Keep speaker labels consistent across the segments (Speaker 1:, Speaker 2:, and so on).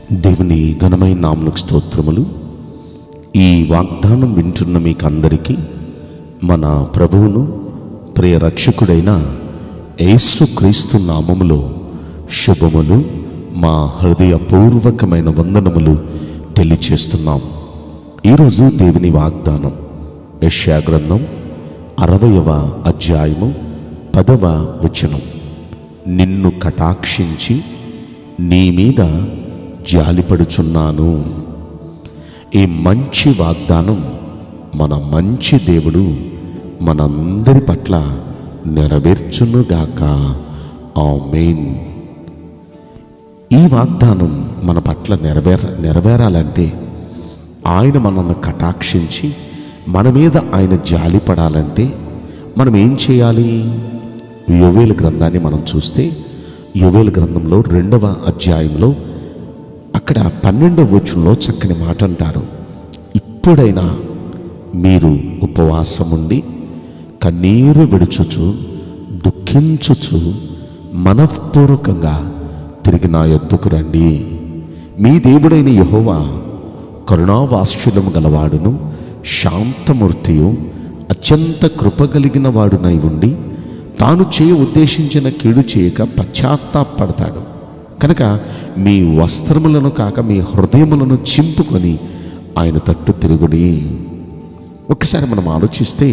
Speaker 1: దేవుని ఘనమైన నామమునకు స్తోత్రములు. ఈ వాగ్దానం వింటున్న మీకు అందరికీ మన ప్రభువును ప్రియ రక్షకుడైన యేసుక్రీస్తు నామములో శుభములు, మా హృదయపూర్వకమైన వందనములు తెలియచేస్తున్నాం. ఈరోజు దేవుని వాగ్దానం యెషయా గ్రంథం 60వ అధ్యాయము 10వ వచనం. నిన్ను కటాక్షించి నీ మీద జాలిపడుచున్నాను. ఈ మంచి వాగ్దానం మన మంచి దేవుడు మనందరి పట్ల నెరవేర్చునుగాక. ఆమేన్. ఈ వాగ్దానం మన పట్ల నెరవేరాలంటే ఆయన మనల్ని కటాక్షించి మన మీద ఆయన జాలిపడాలంటే మనం ఏం చేయాలి? యోవేలు గ్రంథాన్ని మనం చూస్తే యోవేలు గ్రంథంలో 2వ అధ్యాయంలో అక్కడ 12వ వచనంలో చక్కని మాట అంటారు. ఇప్పుడైనా మీరు ఉపవాసముండి కన్నీరు విడుచుచు దుఃఖించుచు మనఃపూర్వకంగా తిరిగి నా యొద్దకు రండి. మీ దేవుడైన యెహోవా కరుణావాత్సల్యము గలవాడును శాంతమూర్తియు అత్యంత కృపగలిగిన వాడునై ఉండి తాను ఉద్దేశించిన కీడు చేయక పశ్చాత్తాపడతాడు కనుక మీ వస్త్రములను కాక మీ హృదయములను చింపుకొని ఆయన తట్టు తిరుగుడి. ఒకసారి మనం ఆలోచిస్తే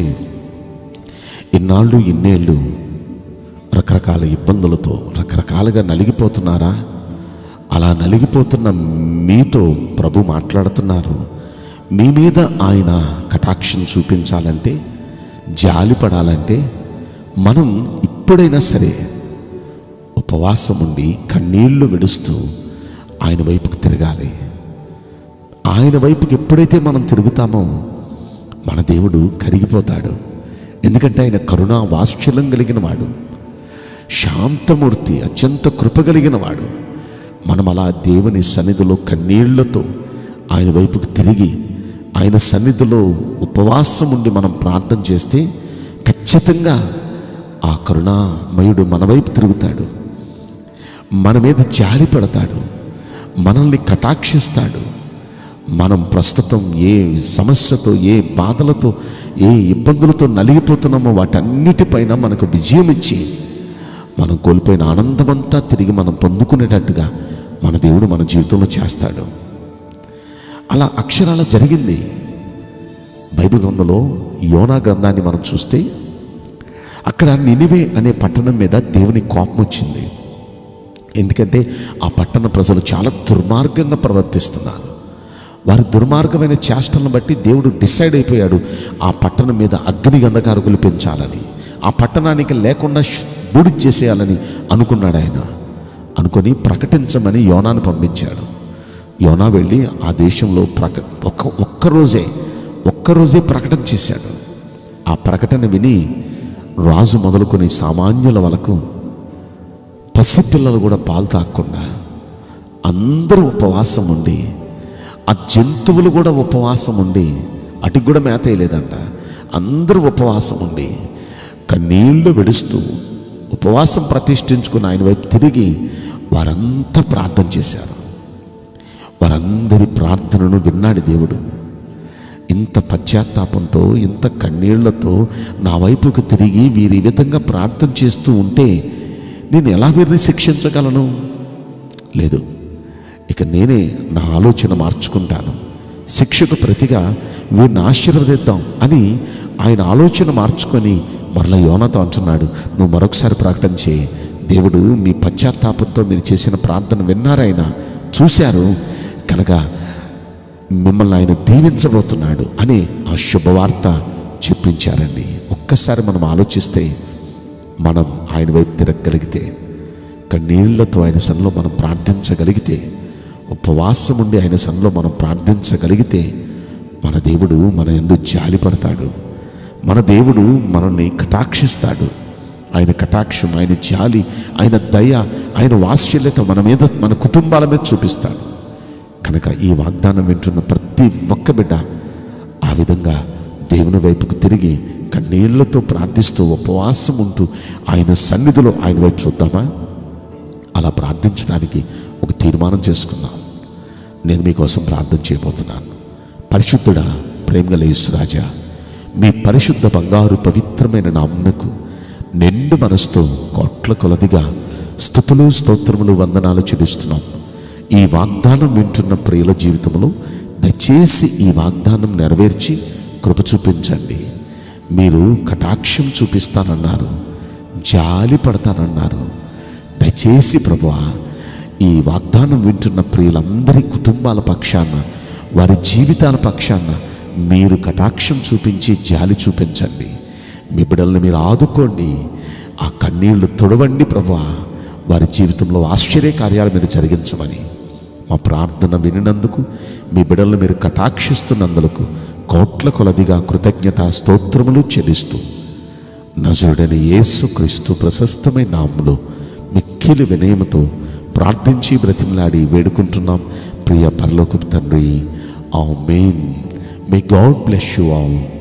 Speaker 1: ఇన్నేళ్ళు రకరకాల ఇబ్బందులతో రకరకాలుగా నలిగిపోతున్నారా? అలా నలిగిపోతున్న మీతో ప్రభు మాట్లాడుతున్నారు. మీ మీద ఆయన కటాక్షం చూపించాలంటే, జాలిపడాలంటే మనం ఇప్పుడైనా సరే ఉపవాసం ఉండి కన్నీళ్లు విడుస్తూ ఆయన వైపుకి తిరగాలి. ఆయన వైపుకి ఎప్పుడైతే మనం తిరుగుతామో మన దేవుడు కరిగిపోతాడు. ఎందుకంటే ఆయన కరుణా వాత్సల్యం కలిగిన వాడు, శాంతమూర్తి, అత్యంత కృపగలిగిన వాడు. మనం అలా దేవుని సన్నిధిలో కన్నీళ్లతో ఆయన వైపుకి తిరిగి ఆయన సన్నిధిలో ఉపవాసం ఉండి మనం ప్రార్థన చేస్తే ఖచ్చితంగా ఆ కరుణామయుడు మన వైపు తిరుగుతాడు, మన మీద జాలి పడతాడు, మనల్ని కటాక్షిస్తాడు. మనం ప్రస్తుతం ఏ సమస్యతో, ఏ బాధలతో, ఏ ఇబ్బందులతో నలిగిపోతున్నామో వాటన్నిటిపైన మనకు విజయం ఇచ్చి మనం కోల్పోయిన ఆనందమంతా తిరిగి మనం పొందుకునేటట్టుగా మన దేవుడు మన జీవితంలో చేస్తాడు. అలా అక్షరాల జరిగింది. బైబిల్ గ్రంథంలో యోనా గ్రంథాన్ని మనం చూస్తే అక్కడ నినివే అనే పట్టణం మీద దేవుని కోపం వచ్చింది. ఎందుకంటే ఆ పట్టణ ప్రజలు చాలా దుర్మార్గంగా ప్రవర్తిస్తున్నారు. వారి దుర్మార్గమైన చేష్టలను బట్టి దేవుడు డిసైడ్ అయిపోయాడు ఆ పట్టణం మీద అగ్ని గంధకారుకులు పెంచాలని, ఆ పట్టణానికి లేకుండా బూడి చేసేయాలని అనుకున్నాడు. ఆయన అనుకొని ప్రకటించమని యోనాను పంపించాడు. యోనా వెళ్ళి ఆ దేశంలో ఒక్కరోజే ప్రకటన చేశాడు. ఆ ప్రకటన విని రాజు మొదలుకొని సామాన్యుల వరకు పసిపిల్లలు కూడా పాలు తాగకుండా అందరూ ఉపవాసం ఉండి, ఆ జంతువులు కూడా ఉపవాసం ఉండి, అటికి కూడా మేత వేయలేదంట, అందరూ ఉపవాసం ఉండి కన్నీళ్లు విడుస్తూ ఉపవాసం ప్రతిష్ఠించుకుని ఆయన వైపు తిరిగి వారంతా ప్రార్థన చేశారు. వారందరి ప్రార్థనను విన్నాడు దేవుడు. ఇంత పశ్చాత్తాపంతో, ఇంత కన్నీళ్లతో నా వైపుకు తిరిగి వీరి విధంగా ప్రార్థన చేస్తూ ఉంటే నేను ఎలా వీరిని శిక్షించగలను? లేదు, ఇక నేనే నా ఆలోచన మార్చుకుంటాను, శిక్షకు ప్రతిగా వీరిని ఆశీర్వదిద్దాం అని ఆయన ఆలోచన మార్చుకొని మరలా యోనాతో అంటున్నాడు, నువ్వు మరొకసారి ప్రకటన చేయి. దేవుడు మీ పశ్చాత్తాపంతో మీరు చేసిన ప్రార్థన విన్నారు, ఆయన చూశారు కనుక మిమ్మల్ని ఆయన దీవించబోతున్నాడు అని ఆ శుభవార్త చెప్పించారండి. ఒక్కసారి మనం ఆలోచిస్తే, మనం ఆయన వైపు తిరగగలిగితే, కన్నీళ్లతో ఆయన సన్నిధిలో మనం ప్రార్థించగలిగితే, ఉపవాసం ఉండి ఆయన సన్నిధిలో మనం ప్రార్థించగలిగితే మన దేవుడు మన యందు జాలి పడతాడు. మన దేవుడు మనల్ని కటాక్షిస్తాడు. ఆయన కటాక్షం, ఆయన జాలి, ఆయన దయ, ఆయన వాత్సల్యత మన మీద, మన కుటుంబాల మీద చూపిస్తాడు. కనుక ఈ వాగ్దానం వింటున్న ప్రతి ఒక్క బిడ్డ ఆ విధంగా దేవుని వైపుకు తిరిగి కన్నీళ్లతో ప్రార్థిస్తూ ఉపవాసం ఉంటూ ఆయన సన్నిధిలో ఆయన వైపు చూద్దామా? అలా ప్రార్థించడానికి ఒక తీర్మానం చేసుకుందాం. నేను మీకోసం ప్రార్థన చేయబోతున్నాను. పరిశుద్ధుడా, ప్రేమగల యేసురాజా, మీ పరిశుద్ధ బంగారు పవిత్రమైన నామమునకు నిండు మనసుతో కోట్ల కొలదిగా స్తుతులు, స్తోత్రములు, వందనాలు చెల్లిస్తున్నాం. ఈ వాగ్దానం వింటున్న ప్రియుల జీవితంలో దయచేసి ఈ వాగ్దానం నెరవేర్చి కృప చూపించండి. మీరు కటాక్షం చూపిస్తానన్నారు, జాలి పడతానన్నారు. దయచేసి ప్రభువా, ఈ వాగ్దానం వింటున్న ప్రియులందరి కుటుంబాల పక్షాన, వారి జీవితాల పక్షాన మీరు కటాక్షం చూపించి జాలి చూపించండి. మీ బిడ్డల్ని మీరు ఆదుకోండి, ఆ కన్నీళ్లు తొడవండి ప్రభువా. వారి జీవితంలో ఆశ్చర్య కార్యాలు మీరు జరిగించమని మా ప్రార్థన వినినందుకు, మీ బిడ్డలను మీరు కటాక్షిస్తున్నందుకు కోట్ల కొలదిగా కృతజ్ఞత స్తోత్రములు చెల్లిస్తూ నజరుడైన యేసుక్రీస్తు ప్రశస్తమైన నామములో మిక్కిలి వినయముతో ప్రార్థించి బ్రతిమలాడి వేడుకుంటున్నాం ప్రియ పరలోకపు తండ్రి. Amen. May God bless you all.